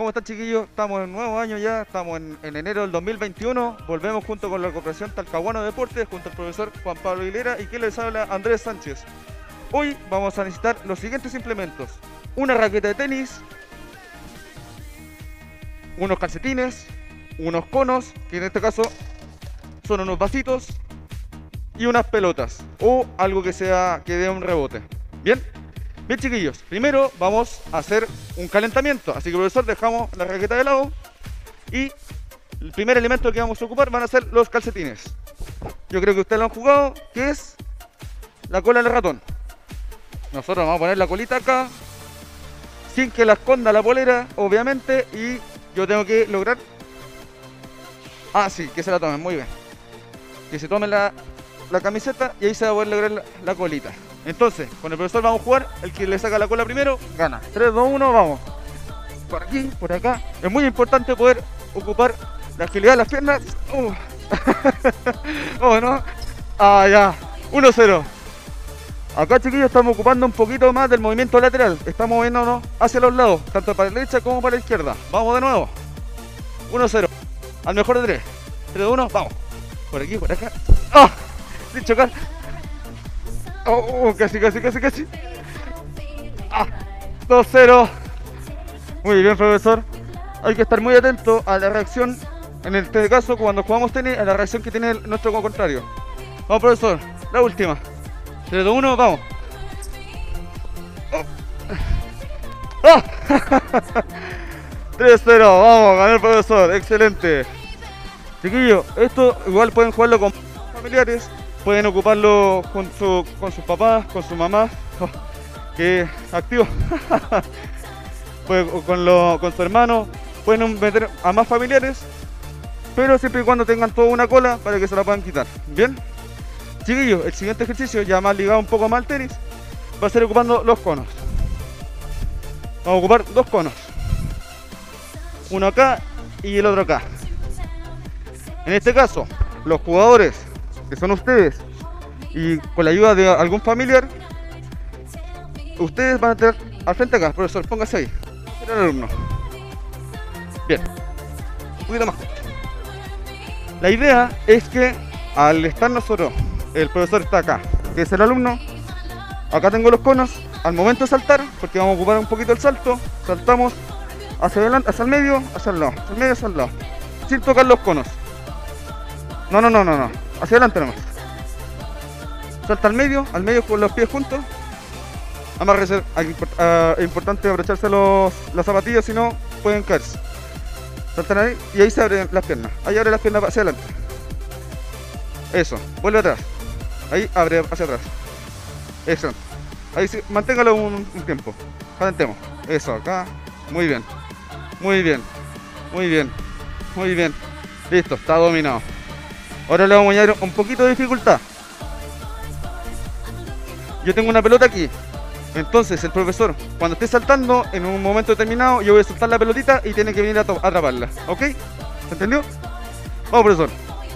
¿cómo están, chiquillos? Estamos en nuevo año ya, estamos en enero del 2021. Volvemos junto con la Corporación Talcahuano Deportes, junto al profesor Juan Pablo Aguilera y quien les habla, Andrés Sánchez. Hoy vamos a necesitar los siguientes implementos: una raqueta de tenis, unos calcetines, unos conos, que en este caso son unos vasitos, y unas pelotas o algo que dé un rebote. Bien, bien, chiquillos, primero vamos a hacer un calentamiento, así que, profesor, dejamos la raqueta de lado y el primer elemento que vamos a ocupar van a ser los calcetines. Yo creo que ustedes lo han jugado, que es la cola del ratón. Nosotros vamos a poner la colita acá sin que la esconda la polera, obviamente, y yo tengo que lograr... Ah, sí, que se la tomen, muy bien. Que se tomen la camiseta y ahí se va a poder lograr la colita. Entonces, con el profesor vamos a jugar. El que le saca la cola primero, gana. 3, 2, 1, vamos. Por aquí, por acá. Es muy importante poder ocupar la agilidad de las piernas. Oh, no. Ah, ya. 1-0. Acá, chiquillos, estamos ocupando un poquito más del movimiento lateral. Estamos moviéndonos hacia los lados, tanto para la derecha como para la izquierda. Vamos de nuevo. 1-0. Al mejor de 3. 3, 2, 1, vamos. Por aquí, por acá. ¡Ah! Sin chocar. Casi. Ah, 2-0. Muy bien, profesor. Hay que estar muy atento a la reacción, en este caso, cuando jugamos tenis, a la reacción que tiene nuestro contrario. Vamos, profesor, la última. 3, 2, 1, vamos. ¡Ah! 3-0, vamos, ganó el profesor, excelente. Chiquillos, esto igual pueden jugarlo con familiares, pueden ocuparlo con sus papás, con su mamá, que activo, con su hermano, pueden meter a más familiares, pero siempre y cuando tengan toda una cola para que se la puedan quitar. Bien, chiquillos, el siguiente ejercicio, ya más ligado un poco más al tenis, va a ser ocupando los conos. Vamos a ocupar 2 conos, uno acá y el otro acá. En este caso, los jugadores, que son ustedes, y con la ayuda de algún familiar, ustedes van a estar al frente acá. Profesor, póngase ahí. Mira el alumno. Bien. Un poquito más. La idea es que al estar nosotros, el profesor está acá, que es el alumno. Acá tengo los conos. Al momento de saltar, porque vamos a ocupar un poquito el salto, saltamos hacia adelante, hacia el medio, hacia el lado, hacia el medio, hacia el lado, sin tocar los conos. No. Hacia adelante nomás. Salta al medio con los pies juntos. Amárrese. Es importante abrocharse las zapatillas, si no pueden caerse. Saltan ahí y ahí se abren las piernas. Ahí abre las piernas hacia adelante. Eso. Vuelve atrás. Ahí abre hacia atrás. Eso. Ahí sí, manténgalo un tiempo. Calentemos. Eso, acá. Muy bien. Listo, está dominado. Ahora le vamos a añadir un poquito de dificultad. Yo tengo una pelota aquí. Entonces el profesor, cuando esté saltando, en un momento determinado, yo voy a soltar la pelotita y tiene que venir a atraparla. ¿Ok? ¿Se entendió? Vamos, profesor.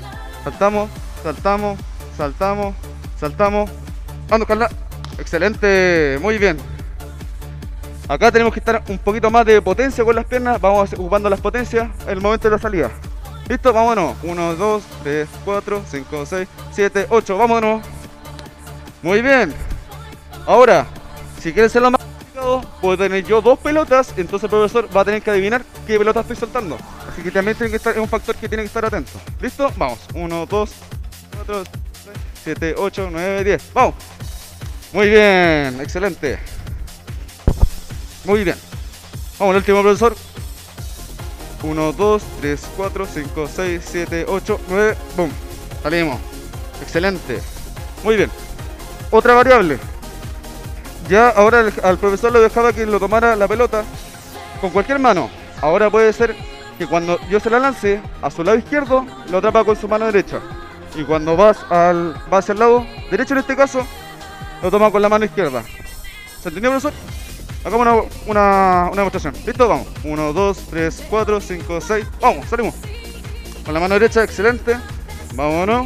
Saltamos. Vamos, Carla. Excelente, muy bien. Acá tenemos que estar un poquito más de potencia con las piernas. Vamos ocupando las potencias en el momento de la salida. Listo, vámonos. 1, 2, 3, 4, 5, 6, 7, 8. Vámonos. Muy bien. Ahora, si quieren ser lo más complicado, puedo tener yo 2 pelotas. Entonces el profesor va a tener que adivinar qué pelota estoy soltando. Así que también tiene que estar, es un factor que tiene que estar atento. ¿Listo? Vamos. 1, 2, 4, 6, 7, 8, 9, 10. Vamos. Muy bien. Excelente. Muy bien. Vamos al último, profesor. 1, 2, 3, 4, 5, 6, 7, 8, 9. Boom. Salimos. Excelente. Muy bien. Otra variable. Ya ahora al profesor le dejaba que lo tomara la pelota con cualquier mano. Ahora puede ser que cuando yo se la lance a su lado izquierdo, lo atrapa con su mano derecha. Y cuando va hacia el lado derecho, en este caso, lo toma con la mano izquierda. ¿Se entendió, profesor? Hagamos una demostración. ¿Listo? Vamos. 1, 2, 3, 4, 5, 6. Vamos, salimos. Con la mano derecha, excelente. Vámonos.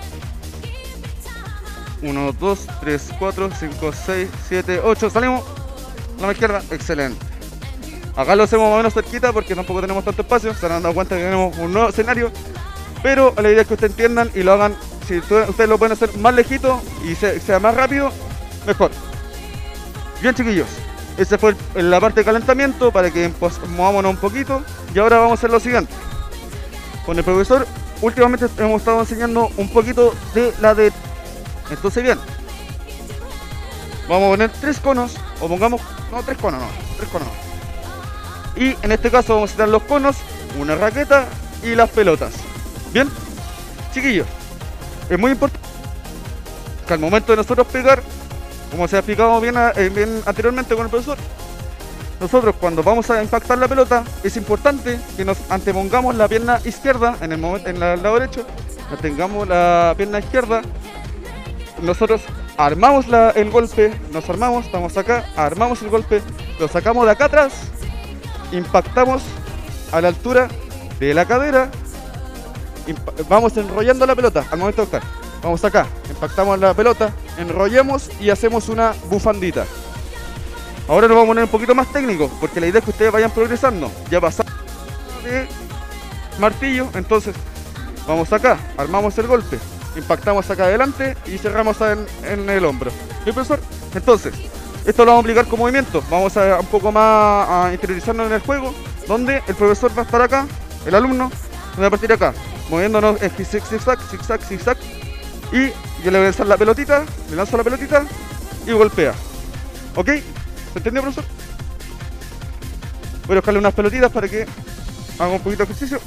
1, 2, 3, 4, 5, 6, 7, 8. Salimos. Con la mano izquierda, excelente. Acá lo hacemos más o menos cerquita porque tampoco tenemos tanto espacio. Se han dado cuenta que tenemos un nuevo escenario. Pero la idea es que ustedes entiendan y lo hagan. Si ustedes lo pueden hacer más lejito y sea más rápido, mejor. Bien, chiquillos, esa fue la parte de calentamiento para que movámonos un poquito. Y ahora vamos a hacer lo siguiente. Con el profesor, últimamente hemos estado enseñando un poquito de la de... Entonces, bien, vamos a poner 3 conos, o pongamos... No, 3 conos, no, 3 conos. Y en este caso vamos a citar los conos, una raqueta y las pelotas. Bien, chiquillos, es muy importante que al momento de nosotros pegar, como se ha explicado bien anteriormente con el profesor, nosotros cuando vamos a impactar la pelota, es importante que nos antepongamos la pierna izquierda en el lado derecho, tengamos la pierna izquierda, nosotros armamos el golpe, nos armamos, estamos acá, armamos el golpe, lo sacamos de acá atrás, impactamos a la altura de la cadera, vamos enrollando la pelota al momento de tocar. Vamos acá, impactamos la pelota, enrollamos y hacemos una bufandita. Ahora nos vamos a poner un poquito más técnico, porque la idea es que ustedes vayan progresando. Ya pasamos de martillo, entonces vamos acá, armamos el golpe, impactamos acá adelante y cerramos en el hombro. ¿Sí, profesor? Entonces, esto lo vamos a aplicar con movimiento. Vamos a un poco más a interiorizarnos en el juego, donde el profesor va a estar acá, el alumno va a partir acá, moviéndonos en zigzag, zigzag, zigzag. Y yo le voy a lanzar la pelotita, le lanzo la pelotita y golpea. ¿Ok? ¿Se entendió, profesor? Voy a buscarle unas pelotitas para que haga un poquito de ejercicio.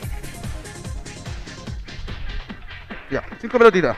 Ya, 5 pelotitas.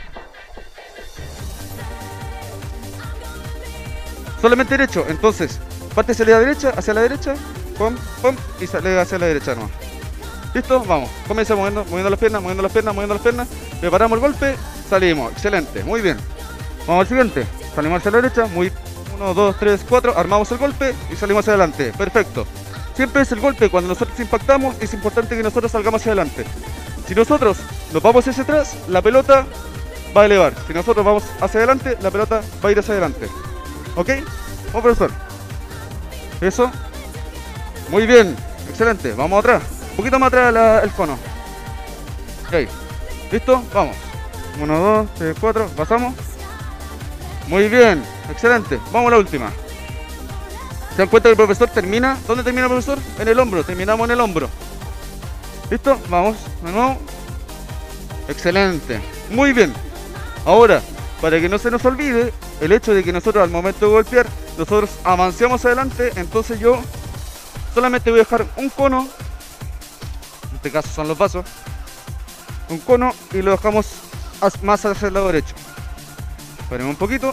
Solamente derecho, entonces parte hacia la derecha, pum, pum, y sale hacia la derecha nomás. ¿Listo? Vamos, comienza moviendo las piernas, moviendo las piernas, moviendo las piernas. Preparamos el golpe, salimos, excelente, muy bien. Vamos al siguiente, salimos hacia la derecha, 1, 2, 3, 4, armamos el golpe y salimos hacia adelante, perfecto. Siempre es el golpe, cuando nosotros impactamos, es importante que nosotros salgamos hacia adelante. Si nosotros nos vamos hacia atrás, la pelota va a elevar. Si nosotros vamos hacia adelante, la pelota va a ir hacia adelante. ¿Ok? Vamos, profesor. Eso. Muy bien, excelente, vamos atrás. Un poquito más atrás el cono. Ok, ¿listo? Vamos. 1, 2, 3, 4, pasamos. Muy bien, excelente. Vamos a la última. ¿Se dan cuenta que el profesor termina? ¿Dónde termina el profesor? En el hombro, terminamos en el hombro. ¿Listo? Vamos, de nuevo. Excelente. Muy bien. Ahora, para que no se nos olvide, el hecho de que nosotros al momento de golpear, nosotros avancemos adelante, entonces yo solamente voy a dejar un cono. En este caso son los vasos. Un cono y lo dejamos más hacia el lado derecho. Esperemos un poquito.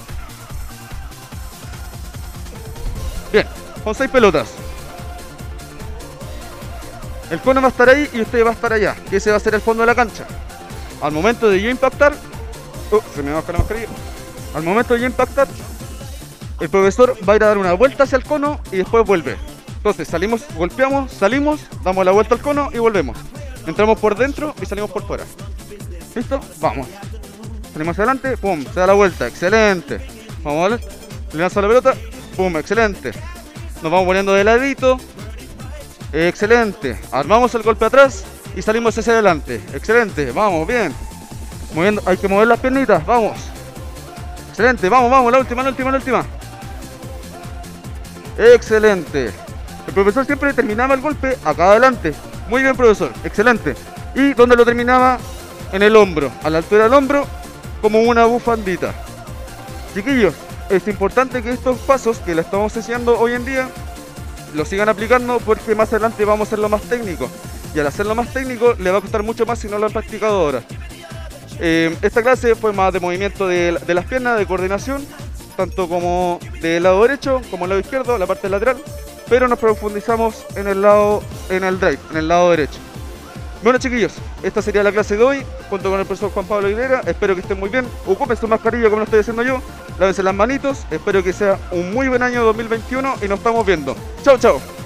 Bien, con 6 pelotas. El cono va a estar ahí y usted va a estar allá, que ese va a ser el fondo de la cancha. Al momento de yo impactar, se me baja la mascarilla. Al momento de yo impactar, el profesor va a ir a dar una vuelta hacia el cono y después vuelve. Entonces salimos, golpeamos, salimos, damos la vuelta al cono y volvemos. Entramos por dentro y salimos por fuera. ¿Listo? Vamos. Salimos adelante, pum, se da la vuelta, excelente. Vamos a ver, le lanzo la pelota, pum, excelente. Nos vamos poniendo de ladito, excelente. Armamos el golpe atrás y salimos hacia adelante, excelente, vamos, bien. Moviendo, hay que mover las piernitas, vamos. Excelente, vamos, vamos, la última. Excelente. El profesor siempre terminaba el golpe acá adelante. Muy bien, profesor, excelente. ¿Y dónde lo terminaba? En el hombro, a la altura del hombro, como una bufandita. Chiquillos, es importante que estos pasos que le estamos enseñando hoy en día los sigan aplicando, porque más adelante vamos a hacerlo más técnico. Y al hacerlo más técnico le va a costar mucho más si no lo han practicado ahora. Esta clase fue más de movimiento de las piernas, de coordinación, tanto como del lado derecho como el lado izquierdo, la parte lateral, pero nos profundizamos en el drive, en el lado derecho. Bueno, chiquillos, esta sería la clase de hoy, junto con el profesor Juan Pablo Aguilera. Espero que estén muy bien, ocupen su mascarilla como lo estoy haciendo yo, lávense las manitos, espero que sea un muy buen año 2021 y nos estamos viendo. Chao, chao.